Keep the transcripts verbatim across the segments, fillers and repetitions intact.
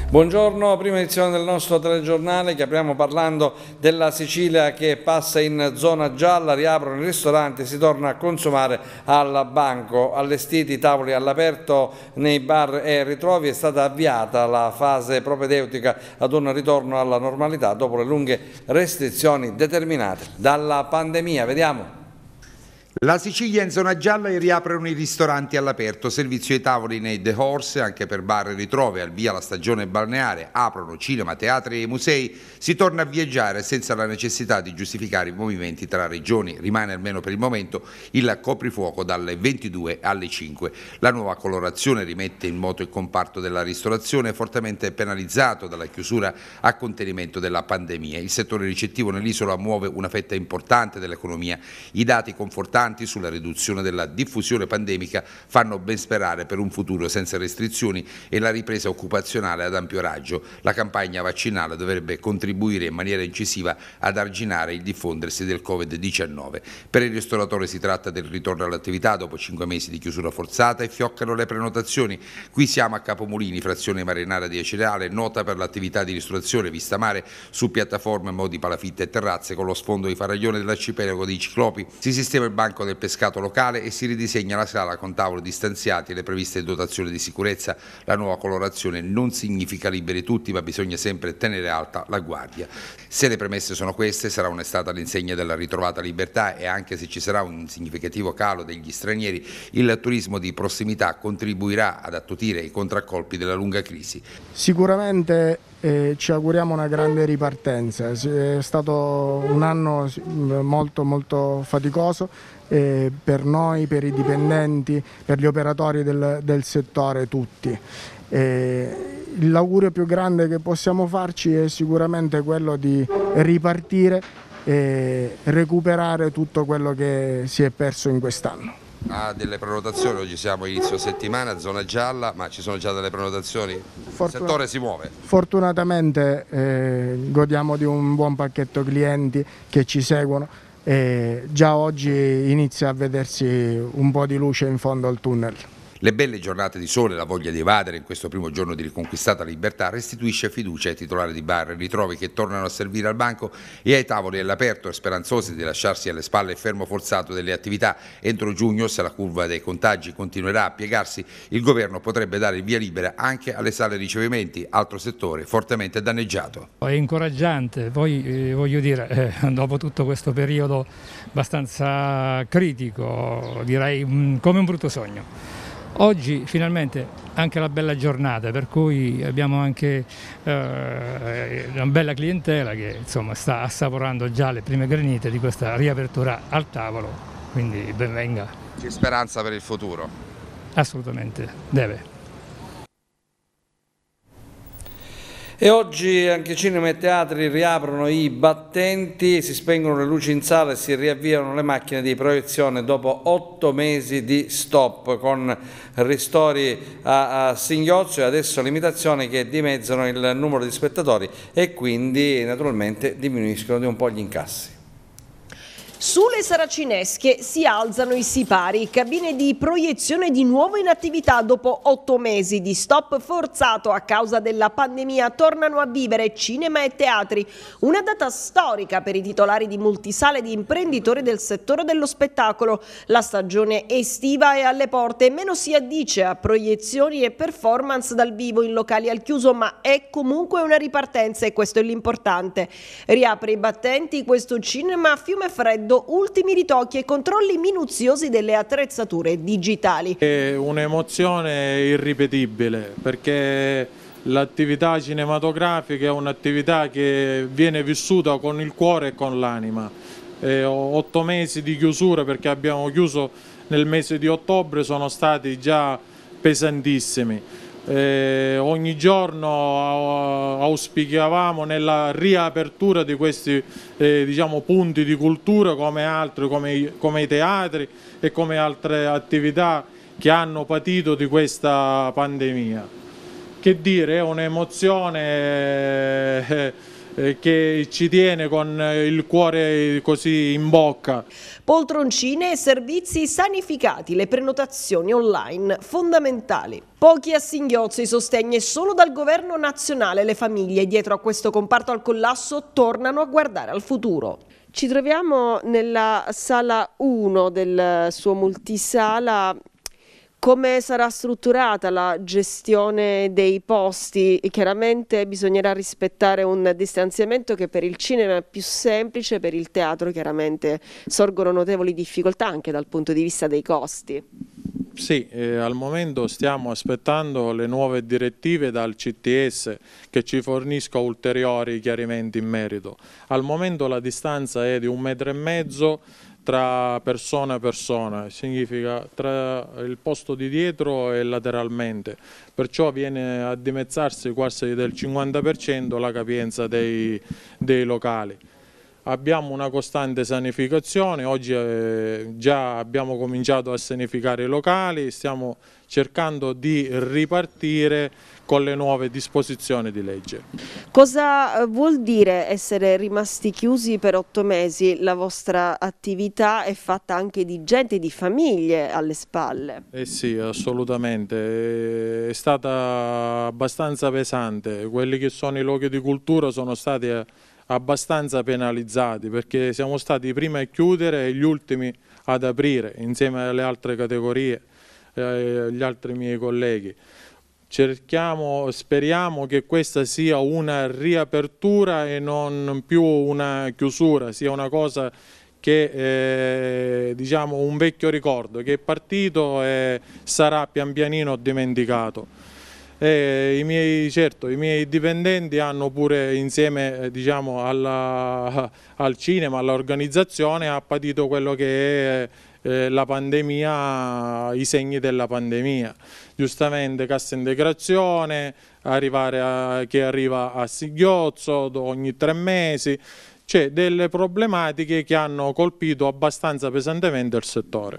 Buongiorno, prima edizione del nostro telegiornale che apriamo parlando della Sicilia che passa in zona gialla, riaprono i ristoranti, si torna a consumare al banco, allestiti tavoli all'aperto nei bar e ritrovi, è stata avviata la fase propedeutica ad un ritorno alla normalità dopo le lunghe restrizioni determinate dalla pandemia. Vediamo. La Sicilia in zona gialla e riaprono i ristoranti all'aperto, servizio ai tavoli nei The Horse, anche per bar e ritrovi, al via la stagione balneare, aprono cinema, teatri e musei, si torna a viaggiare senza la necessità di giustificare i movimenti tra regioni, rimane almeno per il momento il coprifuoco dalle ventidue alle cinque. La nuova colorazione rimette in moto il comparto della ristorazione fortemente penalizzato dalla chiusura a contenimento della pandemia. Il settore ricettivo nell'isola muove una fetta importante dell'economia, i dati confortanti sulla riduzione della diffusione pandemica fanno ben sperare per un futuro senza restrizioni e la ripresa occupazionale ad ampio raggio. La campagna vaccinale dovrebbe contribuire in maniera incisiva ad arginare il diffondersi del Covid diciannove. Per il ristoratore si tratta del ritorno all'attività dopo cinque mesi di chiusura forzata e fioccano le prenotazioni. Qui siamo a Capomulini, frazione marinara di Acireale, nota per l'attività di ristorazione vista mare su piattaforme, modi, palafitte e terrazze con lo sfondo di Faraglione dell'arcipelago dei Ciclopi. Si sistema il banco del pescato locale e si ridisegna la sala con tavoli distanziati e le previste dotazioni di sicurezza. La nuova colorazione non significa liberi tutti, ma bisogna sempre tenere alta la guardia. Se le premesse sono queste, sarà un'estate all'insegna della ritrovata libertà e anche se ci sarà un significativo calo degli stranieri, il turismo di prossimità contribuirà ad attutire i contraccolpi della lunga crisi. Sicuramente eh, ci auguriamo una grande ripartenza, è stato un anno molto molto faticoso. Eh, per noi, per i dipendenti, per gli operatori del, del settore tutti. Eh, l'augurio più grande che possiamo farci è sicuramente quello di ripartire e recuperare tutto quello che si è perso in quest'anno. Ha delle prenotazioni, oggi siamo inizio settimana, zona gialla, ma ci sono già delle prenotazioni? Fortuna- Il settore si muove? Fortunatamente eh, godiamo di un buon pacchetto clienti che ci seguono. E già oggi inizia a vedersi un po' di luce in fondo al tunnel. Le belle giornate di sole e la voglia di evadere in questo primo giorno di riconquistata libertà restituisce fiducia ai titolari di bar e ritrovi che tornano a servire al banco e ai tavoli all'aperto e speranzosi di lasciarsi alle spalle il fermo forzato delle attività. Entro giugno, se la curva dei contagi continuerà a piegarsi, il governo potrebbe dare il via libera anche alle sale ricevimenti, altro settore fortemente danneggiato. È incoraggiante, poi eh, voglio dire, eh, dopo tutto questo periodo abbastanza critico, direi mh, come un brutto sogno. Oggi finalmente anche la bella giornata, per cui abbiamo anche eh, una bella clientela che insomma sta assaporando già le prime granite di questa riapertura al tavolo, quindi ben venga. C'è speranza per il futuro? Assolutamente, deve. E oggi anche cinema e teatri riaprono i battenti, si spengono le luci in sala e si riavviano le macchine di proiezione dopo otto mesi di stop con ristori a, a singhiozzo e adesso limitazioni che dimezzano il numero di spettatori e quindi naturalmente diminuiscono di un po' gli incassi. Sulle Saracinesche si alzano i sipari, cabine di proiezione di nuovo in attività dopo otto mesi di stop forzato a causa della pandemia. Tornano a vivere cinema e teatri, una data storica per i titolari di multisale e di imprenditori del settore dello spettacolo. La stagione estiva è alle porte, meno si addice a proiezioni e performance dal vivo in locali al chiuso, ma è comunque una ripartenza e questo è l'importante. Riapre i battenti questo cinema a fiume freddo, ultimi ritocchi e controlli minuziosi delle attrezzature digitali. È un'emozione irripetibile perché l'attività cinematografica è un'attività che viene vissuta con il cuore e con l'anima. Otto mesi di chiusura, perché abbiamo chiuso nel mese di ottobre, sono stati già pesantissimi. Eh, ogni giorno auspicavamo nella riapertura di questi eh, diciamo, punti di cultura come altri, come, come i teatri e come altre attività che hanno patito di questa pandemia. Che dire, è un'emozione eh, eh, che ci tiene con il cuore così in bocca. Poltroncine e servizi sanificati, le prenotazioni online fondamentali. Pochi a singhiozzo i sostegni solo dal governo nazionale. Le famiglie dietro a questo comparto al collasso tornano a guardare al futuro. Ci troviamo nella sala uno del suo multisala. Come sarà strutturata la gestione dei posti? Chiaramente bisognerà rispettare un distanziamento che per il cinema è più semplice, per il teatro chiaramente sorgono notevoli difficoltà anche dal punto di vista dei costi. Sì, eh, al momento stiamo aspettando le nuove direttive dal C T S che ci fornisca ulteriori chiarimenti in merito. Al momento la distanza è di un metro e mezzo tra persona e persona, significa tra il posto di dietro e lateralmente, perciò viene a dimezzarsi quasi del cinquanta per cento la capienza dei, dei locali. Abbiamo una costante sanificazione, oggi eh, già abbiamo cominciato a sanificare i locali, stiamo cercando di ripartire con le nuove disposizioni di legge. Cosa vuol dire essere rimasti chiusi per otto mesi? La vostra attività è fatta anche di gente, di famiglie alle spalle. Eh sì, assolutamente, è stata abbastanza pesante, quelli che sono i luoghi di cultura sono stati abbastanza penalizzati perché siamo stati i primi a chiudere e gli ultimi ad aprire insieme alle altre categorie, eh, gli altri miei colleghi. Cerchiamo, speriamo che questa sia una riapertura e non più una chiusura, sia una cosa che eh, diciamo un vecchio ricordo che è partito e sarà pian pianino dimenticato. E i miei, certo, i miei dipendenti hanno pure insieme eh, diciamo, alla, al cinema, all'organizzazione, ha patito quello che è eh, la pandemia, i segni della pandemia. Giustamente cassa integrazione, arrivare a, che arriva a singhiozzo ogni tre mesi, c'è delle problematiche che hanno colpito abbastanza pesantemente il settore.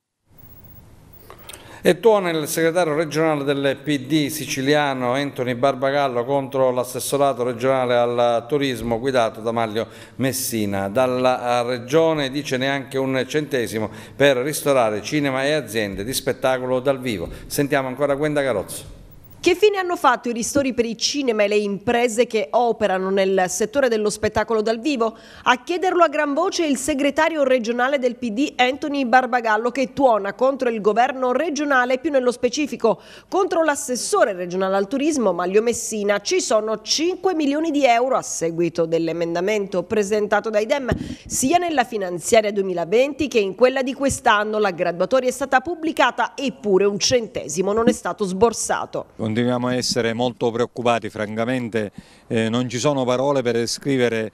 E tuona il segretario regionale del P D siciliano Anthony Barbagallo contro l'assessorato regionale al turismo guidato da Maglio Messina. Dalla regione dice neanche un centesimo per ristorare cinema e aziende di spettacolo dal vivo. Sentiamo ancora Gwenda Carozzo. Che fine hanno fatto i ristori per i cinema e le imprese che operano nel settore dello spettacolo dal vivo? A chiederlo a gran voce il segretario regionale del P D Anthony Barbagallo, che tuona contro il governo regionale, più nello specifico contro l'assessore regionale al turismo Maglio Messina. Ci sono cinque milioni di euro a seguito dell'emendamento presentato dai Dem sia nella finanziaria duemilaventi che in quella di quest'anno. La graduatoria è stata pubblicata eppure un centesimo non è stato sborsato. Continuiamo a essere molto preoccupati, francamente eh, non ci sono parole per descrivere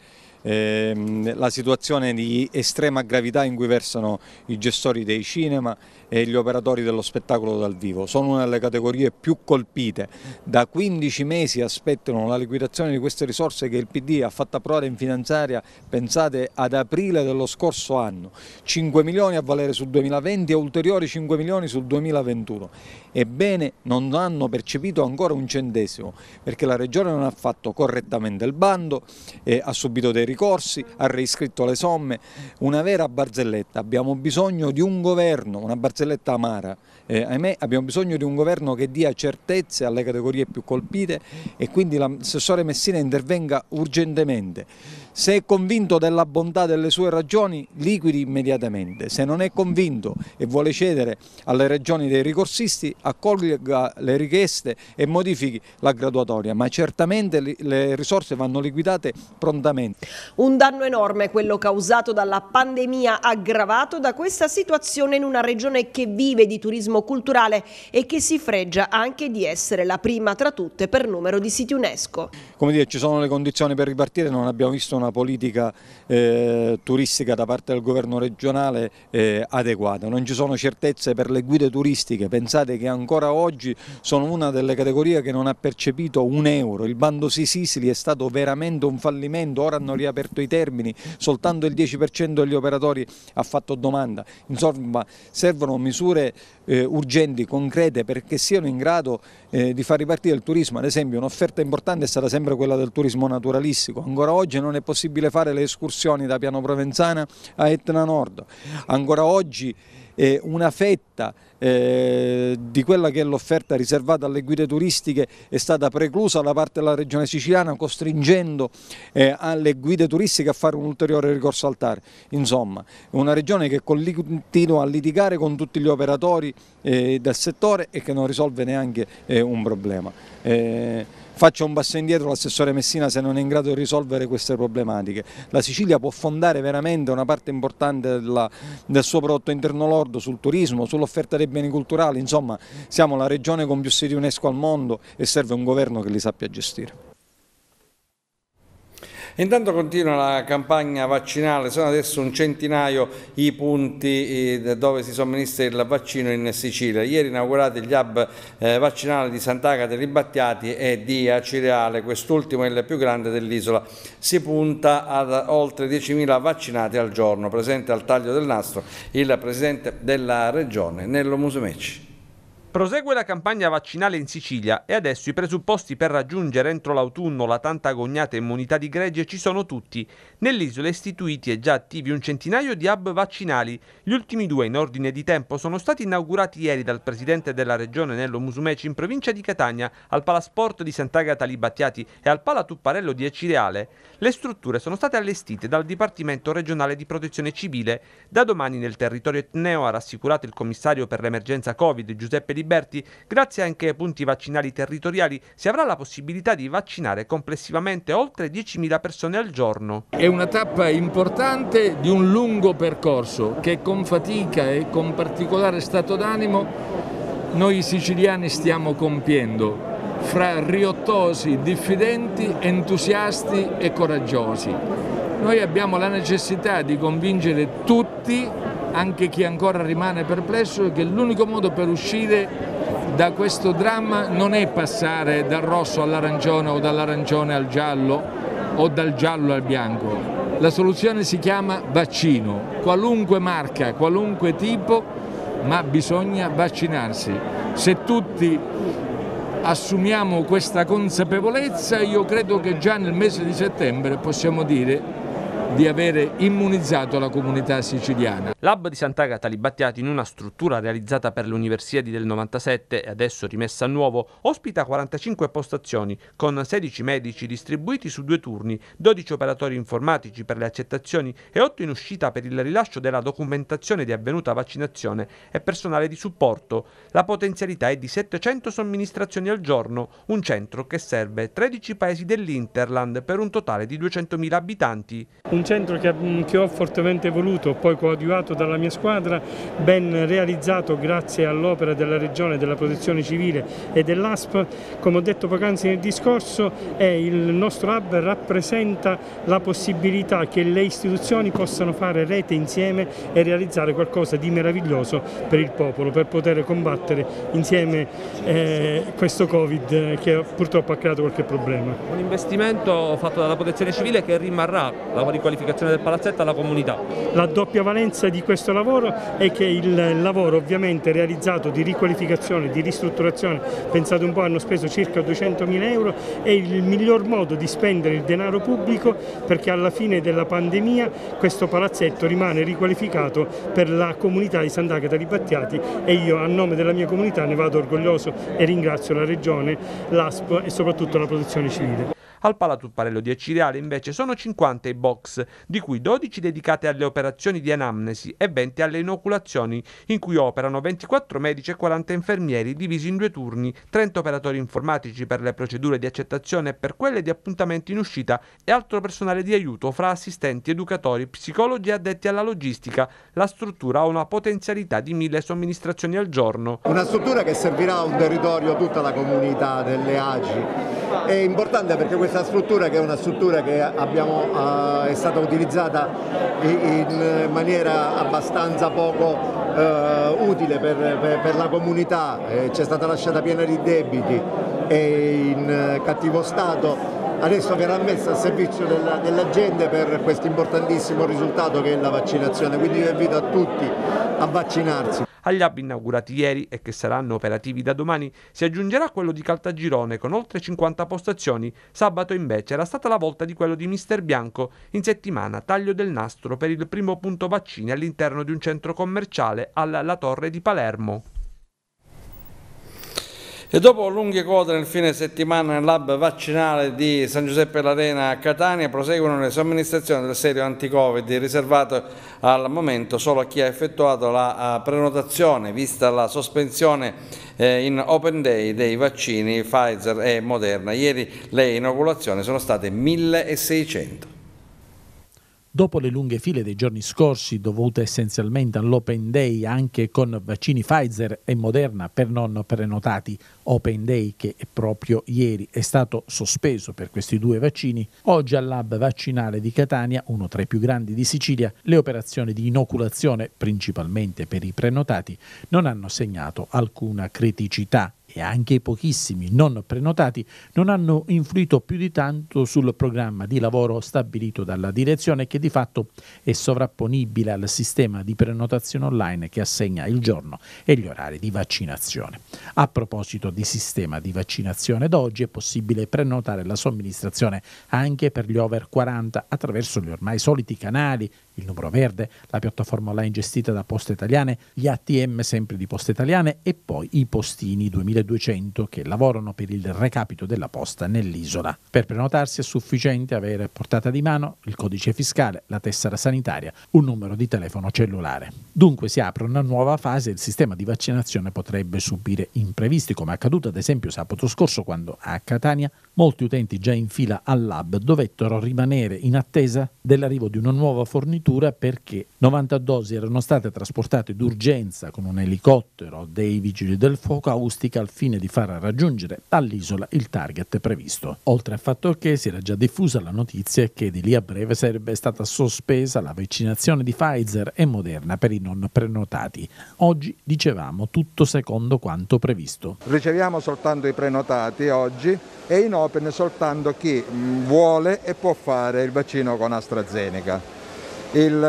eh, la situazione di estrema gravità in cui versano i gestori dei cinema e gli operatori dello spettacolo dal vivo. Sono una delle categorie più colpite. Da quindici mesi aspettano la liquidazione di queste risorse che il P D ha fatto approvare in finanziaria, pensate, ad aprile dello scorso anno. cinque milioni a valere sul duemilaventi e ulteriori cinque milioni sul duemilaventuno. Ebbene, non hanno percepito ancora un centesimo perché la Regione non ha fatto correttamente il bando, eh, ha subito dei ricorsi, ha reiscritto le somme, una vera barzelletta. Abbiamo bisogno di un governo, una barzelletta amara, eh, ahimè abbiamo bisogno di un governo che dia certezze alle categorie più colpite e quindi l'assessore Messina intervenga urgentemente. Se è convinto della bontà delle sue ragioni, liquidi immediatamente. Se non è convinto e vuole cedere alle ragioni dei ricorsisti, accolga le richieste e modifichi la graduatoria, ma certamente le risorse vanno liquidate prontamente. Un danno enorme quello causato dalla pandemia, aggravato da questa situazione in una regione che vive di turismo culturale e che si fregia anche di essere la prima tra tutte per numero di siti UNESCO. Come dire, ci sono le condizioni per ripartire, non abbiamo visto una politica eh, turistica da parte del governo regionale eh, adeguata, non ci sono certezze per le guide turistiche, pensate che ancora oggi sono una delle categorie che non ha percepito un euro, il bando Sisili è stato veramente un fallimento, ora hanno riaperto i termini, soltanto il dieci per cento degli operatori ha fatto domanda, insomma servono misure eh, eh, urgenti, concrete, perché siano in grado eh, di far ripartire il turismo. Ad esempio un'offerta importante è stata sempre quella del turismo naturalistico. Ancora oggi non è possibile fare le escursioni da Piano Provenzana a Etna Nord, ancora oggi eh, una fetta eh, di quella che è l'offerta riservata alle guide turistiche è stata preclusa da parte della regione siciliana, costringendo eh, alle guide turistiche a fare un ulteriore ricorso al T A R. Insomma, una regione che continua a litigare con tutti gli operatori eh, del settore e che non risolve neanche eh, un problema. Eh, Faccia un passo indietro l'assessore Messina se non è in grado di risolvere queste problematiche. La Sicilia può fondare veramente una parte importante della, del suo prodotto interno lordo sul turismo, sull'offerta dei beni culturali. Insomma, siamo la regione con più siti UNESCO al mondo e serve un governo che li sappia gestire. Intanto continua la campagna vaccinale, sono adesso un centinaio i punti dove si somministra il vaccino in Sicilia. Ieri inaugurati gli hub vaccinali di Sant'Agata dei Battiati e di Acireale, quest'ultimo è il più grande dell'isola. Si punta ad oltre diecimila vaccinati al giorno. Presente al taglio del nastro il presidente della regione, Nello Musumeci. Prosegue la campagna vaccinale in Sicilia e adesso i presupposti per raggiungere entro l'autunno la tanta agognata immunità di gregge ci sono tutti. Nell'isola istituiti e già attivi un centinaio di hub vaccinali. Gli ultimi due in ordine di tempo sono stati inaugurati ieri dal presidente della regione Nello Musumeci in provincia di Catania, al Palasport di Sant'Agata Li Battiati e al Pala Tupparello di Acireale. Le strutture sono state allestite dal Dipartimento regionale di protezione civile. Da domani nel territorio etneo, ha rassicurato il commissario per l'emergenza Covid Giuseppe Liberti, grazie anche ai punti vaccinali territoriali si avrà la possibilità di vaccinare complessivamente oltre diecimila persone al giorno. È una tappa importante di un lungo percorso che con fatica e con particolare stato d'animo noi siciliani stiamo compiendo, fra riottosi, diffidenti, entusiasti e coraggiosi. Noi abbiamo la necessità di convincere tutti, anche chi ancora rimane perplesso, che l'unico modo per uscire da questo dramma non è passare dal rosso all'arancione o dall'arancione al giallo o dal giallo al bianco. La soluzione si chiama vaccino, qualunque marca, qualunque tipo, ma bisogna vaccinarsi. Se tutti assumiamo questa consapevolezza, io credo che già nel mese di settembre possiamo dire di avere immunizzato la comunità siciliana. L'hub di Sant'Agata Li Battiati, in una struttura realizzata per le Universiadi del novantasette e adesso rimessa a nuovo, ospita quarantacinque postazioni con sedici medici distribuiti su due turni, dodici operatori informatici per le accettazioni e otto in uscita per il rilascio della documentazione di avvenuta vaccinazione e personale di supporto. La potenzialità è di settecento somministrazioni al giorno, un centro che serve tredici paesi dell'Interland per un totale di duecentomila abitanti. Un centro che, che ho fortemente voluto, poi coadiuvato dalla mia squadra, ben realizzato grazie all'opera della Regione, della Protezione Civile e dell'A S P. Come ho detto poc'anzi nel discorso, è il nostro hub rappresenta la possibilità che le istituzioni possano fare rete insieme e realizzare qualcosa di meraviglioso per il popolo, per poter combattere insieme eh, questo Covid che purtroppo ha creato qualche problema. Un investimento fatto dalla Protezione Civile che rimarrà la riqualificazione del palazzetto alla comunità. La doppia valenza di questo lavoro è che il lavoro ovviamente realizzato di riqualificazione, di ristrutturazione, pensate un po', hanno speso circa duecentomila euro, è il miglior modo di spendere il denaro pubblico, perché alla fine della pandemia questo palazzetto rimane riqualificato per la comunità di Sant'Agata Li Battiati e io a nome della mia comunità ne vado orgoglioso e ringrazio la Regione, l'A S P e soprattutto la Protezione Civile. Al Pala Tupparello di Acireale invece sono cinquanta i box, di cui dodici dedicati alle operazioni di anamnesi e venti alle inoculazioni, in cui operano ventiquattro medici e quaranta infermieri divisi in due turni, trenta operatori informatici per le procedure di accettazione e per quelle di appuntamenti in uscita e altro personale di aiuto fra assistenti, educatori, psicologi e addetti alla logistica. La struttura ha una potenzialità di mille somministrazioni al giorno. Una struttura che servirà a un territorio, tutta la comunità delle A G I. È importante perché questa struttura, che è una struttura che abbiamo, uh, è stata utilizzata in maniera abbastanza poco uh, utile per, per, per la comunità, eh, c'è stata lasciata piena di debiti e in uh, cattivo stato, adesso verrà messa a servizio della, della gente per questo importantissimo risultato che è la vaccinazione, quindi io invito a tutti a vaccinarsi. agli hub inaugurati ieri e che saranno operativi da domani si aggiungerà quello di Caltagirone con oltre cinquanta postazioni. Sabato invece era stata la volta di quello di Mister Bianco. In settimana taglio del nastro per il primo punto vaccini all'interno di un centro commerciale alla La Torre di Palermo. E dopo lunghe code nel fine settimana nell'hub vaccinale di San Giuseppe l'Arena a Catania proseguono le somministrazioni del serio anti-Covid riservato al momento solo a chi ha effettuato la prenotazione, vista la sospensione eh, in open day dei vaccini Pfizer e Moderna. Ieri le inoculazioni sono state milleseicento. Dopo le lunghe file dei giorni scorsi, dovute essenzialmente all'Open Day anche con vaccini Pfizer e Moderna per non prenotati, Open Day che proprio ieri è stato sospeso per questi due vaccini, oggi all'hub vaccinale di Catania, uno tra i più grandi di Sicilia, le operazioni di inoculazione, principalmente per i prenotati, non hanno segnato alcuna criticità. E anche i pochissimi non prenotati non hanno influito più di tanto sul programma di lavoro stabilito dalla direzione, che di fatto è sovrapponibile al sistema di prenotazione online che assegna il giorno e gli orari di vaccinazione. A proposito di sistema di vaccinazione, da oggi è possibile prenotare la somministrazione anche per gli over quaranta attraverso gli ormai soliti canali, il numero verde, la piattaforma online gestita da Poste Italiane, gli A T M sempre di Poste Italiane e poi i postini duemiladuecento che lavorano per il recapito della posta nell'isola. Per prenotarsi è sufficiente avere a portata di mano il codice fiscale, la tessera sanitaria, un numero di telefono cellulare. Dunque si apre una nuova fase e il sistema di vaccinazione potrebbe subire imprevisti, come è accaduto ad esempio sabato scorso quando a Catania molti utenti già in fila all'hub dovettero rimanere in attesa dell'arrivo di una nuova fornitura perché novanta dosi erano state trasportate d'urgenza con un elicottero dei vigili del fuoco a Ustica al fine di far raggiungere all'isola il target previsto. Oltre al fatto che si era già diffusa la notizia che di lì a breve sarebbe stata sospesa la vaccinazione di Pfizer e Moderna per i non prenotati. Oggi dicevamo tutto secondo quanto previsto. Riceviamo soltanto i prenotati oggi e in open soltanto chi vuole e può fare il vaccino con AstraZeneca. Il,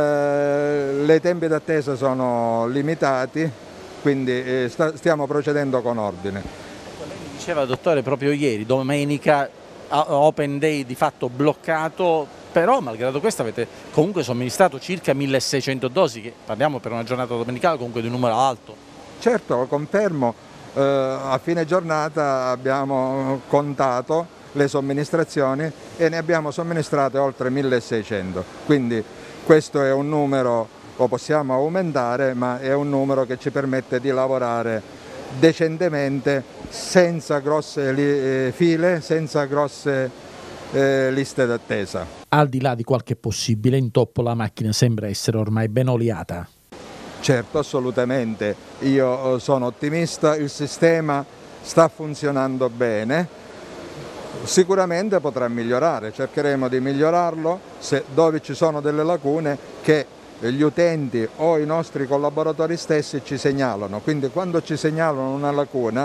le tempi d'attesa sono limitati, quindi eh, sta, stiamo procedendo con ordine. Lei mi diceva, dottore, proprio ieri, domenica, Open Day di fatto bloccato, però malgrado questo avete comunque somministrato circa milleseicento dosi, che parliamo per una giornata domenicale comunque di un numero alto. Certo, lo confermo, eh, a fine giornata abbiamo contato le somministrazioni e ne abbiamo somministrate oltre milleseicento, quindi questo è un numero, lo possiamo aumentare, ma è un numero che ci permette di lavorare decentemente, senza grosse file, senza grosse eh, liste d'attesa. Al di là di qualche possibile intoppo, la macchina sembra essere ormai ben oliata. Certo, assolutamente. Io sono ottimista, il sistema sta funzionando bene. Sicuramente potrà migliorare, cercheremo di migliorarlo se dove ci sono delle lacune che gli utenti o i nostri collaboratori stessi ci segnalano, quindi quando ci segnalano una lacuna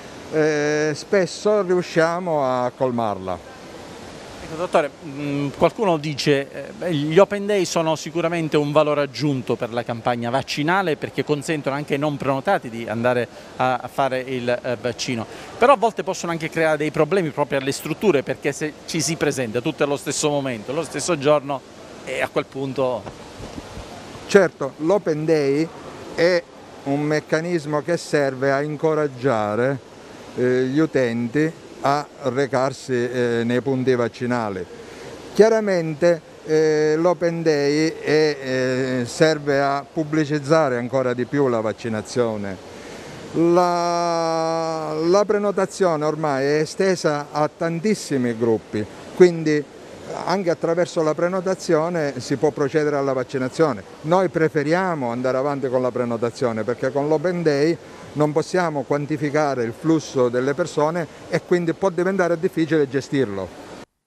eh, spesso riusciamo a colmarla. Ecco, dottore, qualcuno dice che eh, gli Open Day sono sicuramente un valore aggiunto per la campagna vaccinale perché consentono anche ai non prenotati di andare a, a fare il eh, vaccino, però a volte possono anche creare dei problemi proprio alle strutture perché se ci si presenta tutto allo stesso momento, lo stesso giorno e a quel punto... Certo, l'Open Day è un meccanismo che serve a incoraggiare eh, gli utenti a recarsi eh, nei punti vaccinali. Chiaramente eh, l'Open Day è, eh, serve a pubblicizzare ancora di più la vaccinazione. La, la prenotazione ormai è estesa a tantissimi gruppi, quindi anche attraverso la prenotazione si può procedere alla vaccinazione. Noi preferiamo andare avanti con la prenotazione perché con l'Open Day non possiamo quantificare il flusso delle persone e quindi può diventare difficile gestirlo.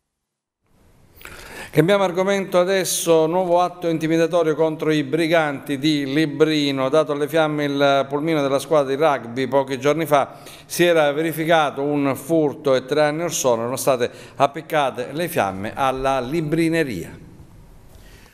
Cambiamo argomento adesso, nuovo atto intimidatorio contro i briganti di Librino. Dato alle fiamme il pulmino della squadra di rugby pochi giorni fa, si era verificato un furto e tre anni or sono erano state appiccate le fiamme alla librineria.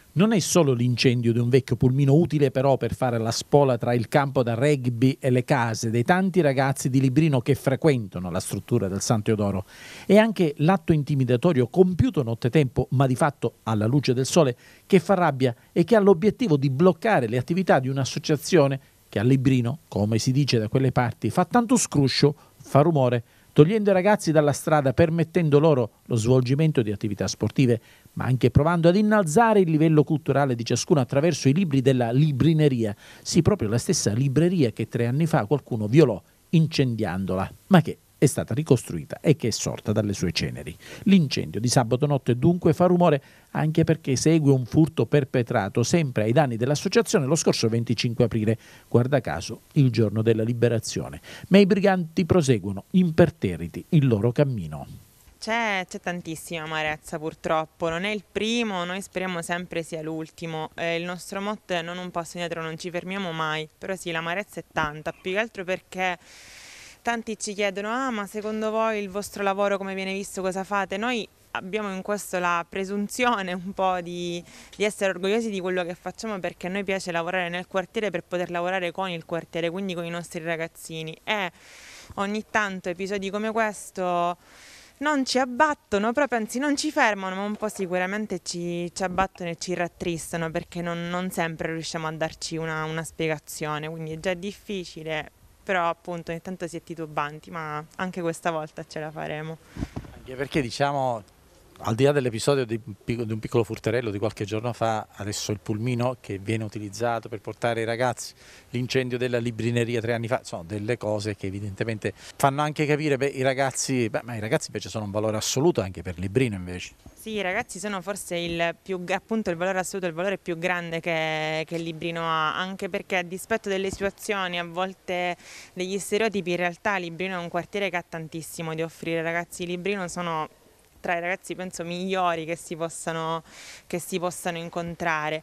Non è solo l'incendio di un vecchio pulmino utile però per fare la spola tra il campo da rugby e le case dei tanti ragazzi di Librino che frequentano la struttura del San Teodoro. È anche l'atto intimidatorio compiuto nottetempo, ma di fatto alla luce del sole, che fa rabbia e che ha l'obiettivo di bloccare le attività di un'associazione che a Librino, come si dice da quelle parti, fa tanto scruscio, fa rumore, togliendo i ragazzi dalla strada, permettendo loro lo svolgimento di attività sportive, ma anche provando ad innalzare il livello culturale di ciascuno attraverso i libri della librineria. Sì, proprio la stessa libreria che tre anni fa qualcuno violò incendiandola, ma che è stata ricostruita e che è sorta dalle sue ceneri. L'incendio di sabato notte dunque fa rumore anche perché segue un furto perpetrato sempre ai danni dell'associazione lo scorso venticinque aprile, guarda caso il giorno della liberazione. Ma i briganti proseguono imperterriti il loro cammino. C'è, c'è tantissima amarezza purtroppo, non è il primo, noi speriamo sempre sia l'ultimo. Eh, il nostro motto è non un passo indietro, non ci fermiamo mai, però sì, l'amarezza è tanta, più che altro perché tanti ci chiedono, ah ma secondo voi il vostro lavoro come viene visto, cosa fate? Noi abbiamo in questo la presunzione un po' di, di essere orgogliosi di quello che facciamo, perché a noi piace lavorare nel quartiere per poter lavorare con il quartiere, quindi con i nostri ragazzini, e ogni tanto episodi come questo non ci abbattono, proprio anzi non ci fermano, ma un po' sicuramente ci, ci abbattono e ci rattristano, perché non, non sempre riusciamo a darci una, una spiegazione, quindi è già difficile, però appunto ogni tanto si è titubanti, ma anche questa volta ce la faremo. Anche perché diciamo, al di là dell'episodio di, di un piccolo furterello di qualche giorno fa, adesso il pulmino che viene utilizzato per portare i ragazzi, l'incendio della librineria tre anni fa, sono delle cose che evidentemente fanno anche capire, beh, i ragazzi, beh, ma i ragazzi invece sono un valore assoluto anche per Librino invece. Sì, i ragazzi sono forse il più, appunto il valore assoluto, il valore più grande che, che Librino ha, anche perché a dispetto delle situazioni, a volte degli stereotipi, in realtà Librino è un quartiere che ha tantissimo da offrire. I ragazzi di Librino sono tra i ragazzi penso migliori che si possano, che si possano incontrare.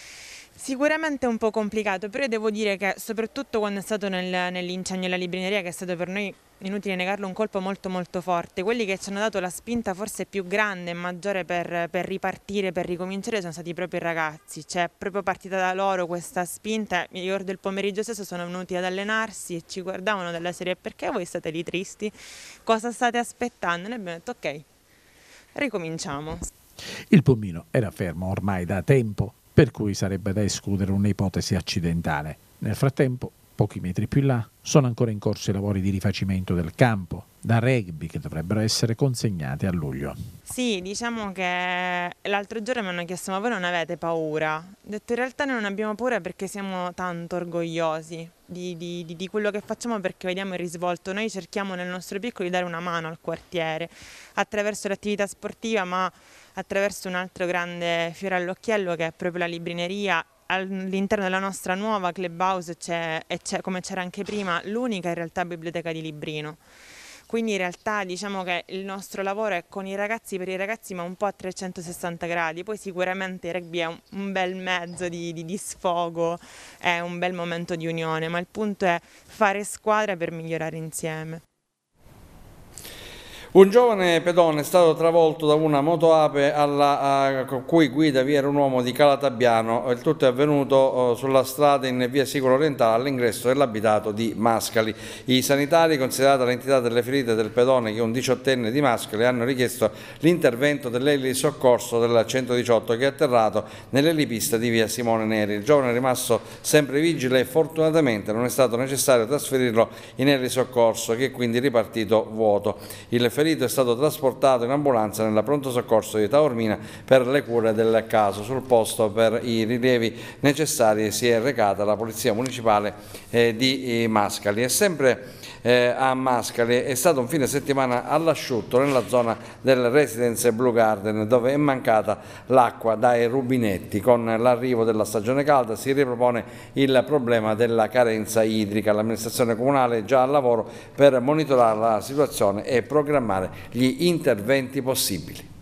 Sicuramente è un po' complicato, però devo dire che soprattutto quando è stato nel, nell'incendio della librineria, che è stato per noi, inutile negarlo, un colpo molto molto forte, quelli che ci hanno dato la spinta forse più grande e maggiore per, per ripartire, per ricominciare, sono stati proprio i ragazzi. Cioè proprio partita da loro questa spinta. Mi ricordo il pomeriggio stesso sono venuti ad allenarsi e ci guardavano dalla serie: perché voi state lì tristi? Cosa state aspettando? E noi abbiamo detto ok, ricominciamo. Il pulmino era fermo ormai da tempo, per cui sarebbe da escludere un'ipotesi accidentale. Nel frattempo, pochi metri più in là, sono ancora in corso i lavori di rifacimento del campo da rugby che dovrebbero essere consegnati a luglio. Sì, diciamo che l'altro giorno mi hanno chiesto: ma voi non avete paura? Ho detto: in realtà noi non abbiamo paura perché siamo tanto orgogliosi di, di, di, di quello che facciamo, perché vediamo il risvolto. Noi cerchiamo nel nostro piccolo di dare una mano al quartiere attraverso l'attività sportiva, ma attraverso un altro grande fiore all'occhiello che è proprio la librineria. All'interno della nostra nuova clubhouse c'è, e c'è, come c'era anche prima, l'unica in realtà biblioteca di Librino. Quindi in realtà diciamo che il nostro lavoro è con i ragazzi, per i ragazzi, ma un po' a trecentosessanta gradi. Poi sicuramente il rugby è un, un bel mezzo di, di, di sfogo, è un bel momento di unione, ma il punto è fare squadra per migliorare insieme. Un giovane pedone è stato travolto da una motoape alla a, cui guida vi era un uomo di Calatabiano. Il tutto è avvenuto uh, sulla strada in via Sicuro Orientale all'ingresso dell'abitato di Mascali. I sanitari, considerata l'entità delle ferite del pedone, che è un diciottenne di Mascali, hanno richiesto l'intervento dell'elisoccorso del centodiciotto che è atterrato nell'elipista di via Simone Neri. Il giovane è rimasto sempre vigile e fortunatamente non è stato necessario trasferirlo in elisoccorso, che è quindi ripartito vuoto. Il ferito è stato trasportato in ambulanza nella pronto soccorso di Taormina per le cure del caso. Sul posto, per i rilievi necessari, si è recata la Polizia Municipale eh, di eh, Mascali. E sempre eh, a Mascali è stato un fine settimana all'asciutto nella zona del Residence Blue Garden, dove è mancata l'acqua dai rubinetti. Con l'arrivo della stagione calda si ripropone il problema della carenza idrica. L'amministrazione comunale è già al lavoro per monitorare la situazione e programmare gli interventi possibili.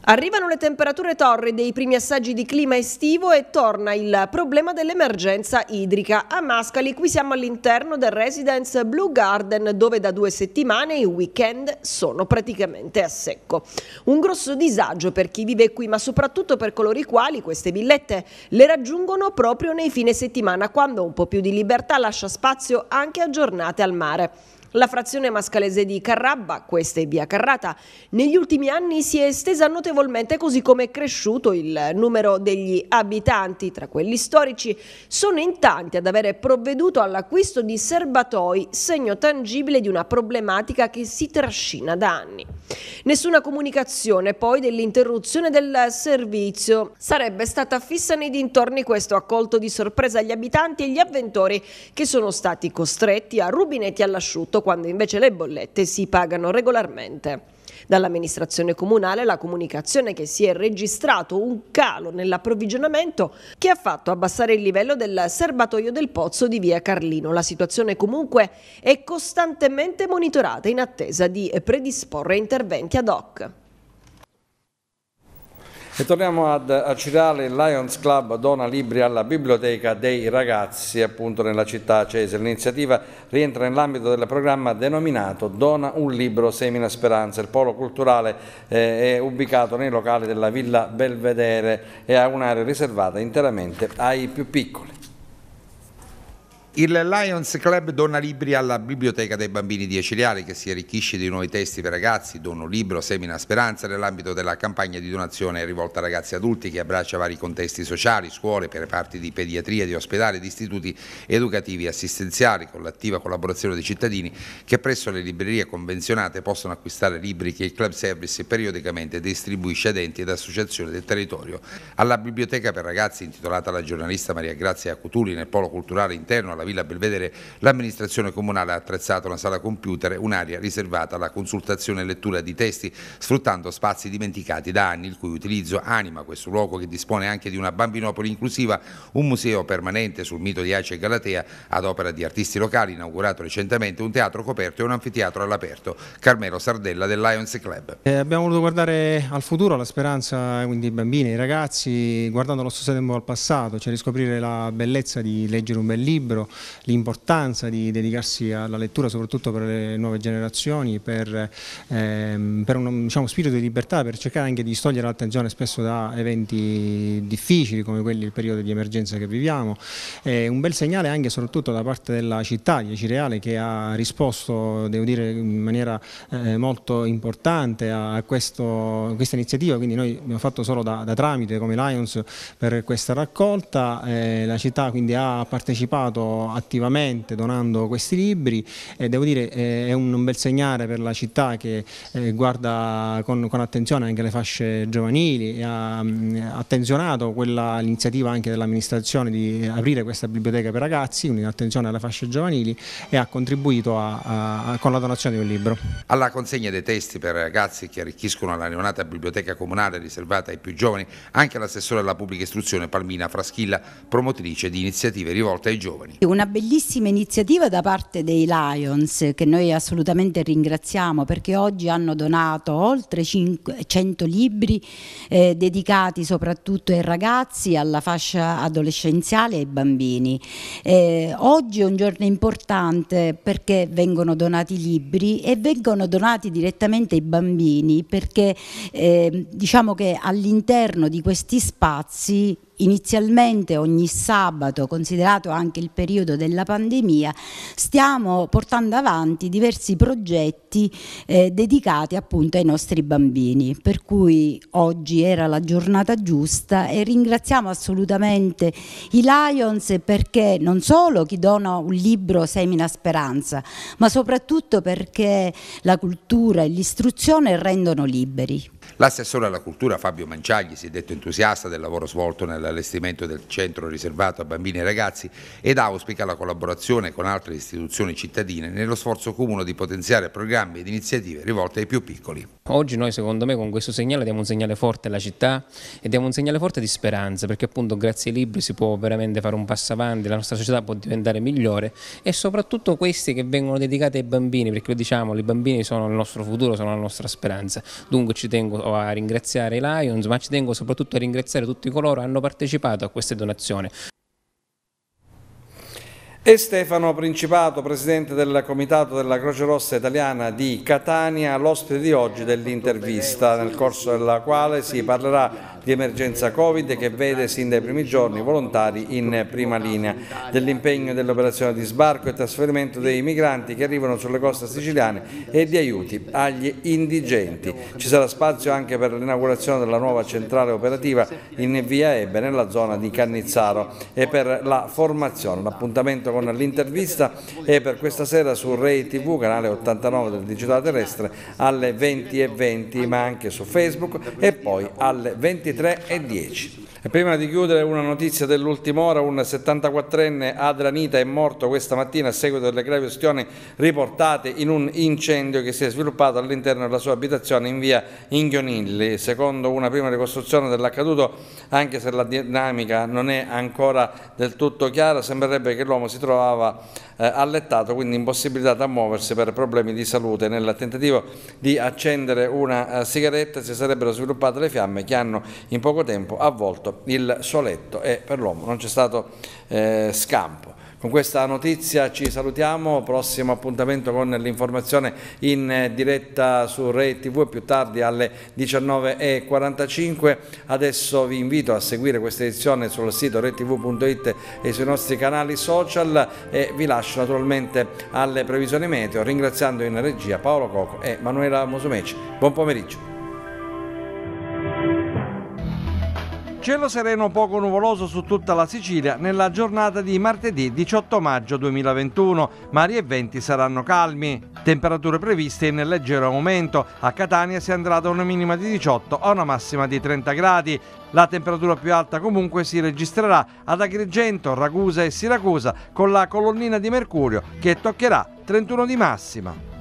Arrivano le temperature torride, i primi assaggi di clima estivo e torna il problema dell'emergenza idrica. A Mascali qui siamo all'interno del Residence Blue Garden, dove da due settimane i weekend sono praticamente a secco. Un grosso disagio per chi vive qui, ma soprattutto per coloro i quali queste villette le raggiungono proprio nei fine settimana, quando un po' più di libertà lascia spazio anche a giornate al mare. La frazione mascalese di Carrabba, questa è via Carrata, negli ultimi anni si è estesa notevolmente, così come è cresciuto il numero degli abitanti. Tra quelli storici sono in tanti ad avere provveduto all'acquisto di serbatoi, segno tangibile di una problematica che si trascina da anni. Nessuna comunicazione poi dell'interruzione del servizio. Sarebbe stata fissa nei dintorni, questo ha colto di sorpresa gli abitanti e gli avventori, che sono stati costretti a rubinetti all'asciutto, quando invece le bollette si pagano regolarmente. Dall'amministrazione comunale la comunicazione che si è registrato un calo nell'approvvigionamento che ha fatto abbassare il livello del serbatoio del pozzo di via Carlino. La situazione comunque è costantemente monitorata in attesa di predisporre interventi ad hoc. E torniamo ad Acirale. Il Lions Club dona libri alla biblioteca dei ragazzi, appunto nella città acese. L'iniziativa rientra nell'ambito del programma denominato Dona un libro Semina Speranza. Il polo culturale eh, è ubicato nei locali della Villa Belvedere e ha un'area riservata interamente ai più piccoli. Il Lions Club dona libri alla Biblioteca dei Bambini di Aciriale, che si arricchisce di nuovi testi per ragazzi. Dona un libro, semina speranza, nell'ambito della campagna di donazione rivolta a ragazzi adulti, che abbraccia vari contesti sociali, scuole, per reparti di pediatria, di ospedali, di istituti educativi e assistenziali, con l'attiva collaborazione dei cittadini che presso le librerie convenzionate possono acquistare libri che il Club Service periodicamente distribuisce ad enti ed associazioni del territorio. Alla Biblioteca per ragazzi, intitolata alla giornalista Maria Grazia Cutuli, nel polo culturale interno alla Villa Belvedere, l'amministrazione comunale ha attrezzato una sala computer, un'area riservata alla consultazione e lettura di testi, sfruttando spazi dimenticati da anni, il cui utilizzo anima questo luogo, che dispone anche di una bambinopoli inclusiva, un museo permanente sul mito di Ace e Galatea ad opera di artisti locali, inaugurato recentemente un teatro coperto e un anfiteatro all'aperto. Carmelo Sardella del Lions Club. Eh, abbiamo voluto guardare al futuro, alla speranza, quindi i bambini, i ragazzi, guardando allo stesso tempo al passato, cioè riscoprire la bellezza di leggere un bel libro, l'importanza di dedicarsi alla lettura soprattutto per le nuove generazioni, per, ehm, per un diciamo, spirito di libertà, per cercare anche di distogliere l'attenzione spesso da eventi difficili come quelli del periodo di emergenza che viviamo. È un bel segnale anche e soprattutto da parte della città di Aciriale, che ha risposto, devo dire, in maniera eh, molto importante a questo, questa iniziativa, quindi noi abbiamo fatto solo da, da tramite come Lions per questa raccolta. Eh, la città quindi ha partecipato attivamente donando questi libri e devo dire eh, è un bel segnale per la città, che eh, guarda con, con attenzione anche le fasce giovanili e ha mh, attenzionato l'iniziativa anche dell'amministrazione di aprire questa biblioteca per ragazzi, quindi attenzione alle fasce giovanili, e ha contribuito a, a, a, con la donazione di un libro. Alla consegna dei testi per ragazzi che arricchiscono la neonata biblioteca comunale riservata ai più giovani anche l'assessore alla pubblica istruzione Palmina Fraschilla, promotrice di iniziative rivolte ai giovani. Una bellissima iniziativa da parte dei Lions, che noi assolutamente ringraziamo, perché oggi hanno donato oltre cento libri eh, dedicati soprattutto ai ragazzi, alla fascia adolescenziale e ai bambini. Eh, oggi è un giorno importante perché vengono donati libri e vengono donati direttamente ai bambini, perché eh, diciamo che all'interno di questi spazi inizialmente ogni sabato, considerato anche il periodo della pandemia, stiamo portando avanti diversi progetti eh, dedicati appunto ai nostri bambini, per cui oggi era la giornata giusta e ringraziamo assolutamente i Lions, perché non solo chi dona un libro semina speranza, ma soprattutto perché la cultura e l'istruzione rendono liberi. L'assessore alla cultura Fabio Manciagli si è detto entusiasta del lavoro svolto nell'allestimento del centro riservato a bambini e ragazzi ed auspica la collaborazione con altre istituzioni cittadine nello sforzo comune di potenziare programmi ed iniziative rivolte ai più piccoli. Oggi noi secondo me con questo segnale diamo un segnale forte alla città e diamo un segnale forte di speranza, perché appunto grazie ai libri si può veramente fare un passo avanti, la nostra società può diventare migliore, e soprattutto questi che vengono dedicati ai bambini, perché lo diciamo, i bambini sono il nostro futuro, sono la nostra speranza. Dunque ci tengo tengo a ringraziare i Lions, ma ci tengo soprattutto a ringraziare tutti coloro che hanno partecipato a queste donazioni. E Stefano Principato, presidente del Comitato della Croce Rossa Italiana di Catania, l'ospite di oggi dell'intervista, nel corso della quale si parlerà di emergenza Covid che vede sin dai primi giorni volontari in prima linea, dell'impegno dell'operazione di sbarco e trasferimento dei migranti che arrivano sulle coste siciliane e di aiuti agli indigenti. Ci sarà spazio anche per l'inaugurazione della nuova centrale operativa in via Ebbe nella zona di Cannizzaro e per la formazione. L'appuntamento con l'intervista è per questa sera su Rai tivù, canale ottantanove del digitale terrestre, alle venti e venti, ma anche su Facebook e poi alle ventitré e dieci. E prima di chiudere una notizia dell'ultima ora: un settantaquattrenne adranita è morto questa mattina a seguito delle gravi ustioni riportate in un incendio che si è sviluppato all'interno della sua abitazione in via Inghionilli. Secondo una prima ricostruzione dell'accaduto, anche se la dinamica non è ancora del tutto chiara, sembrerebbe che l'uomo si trovava eh, allettato, quindi impossibilitato a muoversi per problemi di salute. Nel tentativo di accendere una uh, sigaretta si sarebbero sviluppate le fiamme che hanno in poco tempo avvolto il suo letto e per l'uomo non c'è stato eh, scampo. Con questa notizia ci salutiamo, prossimo appuntamento con l'informazione in diretta su Rai tivù e più tardi alle diciannove e quarantacinque. Adesso vi invito a seguire questa edizione sul sito rai tivù punto it e sui nostri canali social e vi lascio naturalmente alle previsioni meteo, ringraziando in regia Paolo Coco e Manuela Musumeci. Buon pomeriggio. Cielo sereno poco nuvoloso su tutta la Sicilia nella giornata di martedì diciotto maggio duemilaventuno. Mari e venti saranno calmi. Temperature previste in leggero aumento. A Catania si andrà da una minima di diciotto a una massima di trenta gradi. La temperatura più alta comunque si registrerà ad Agrigento, Ragusa e Siracusa, con la colonnina di mercurio che toccherà trentuno di massima.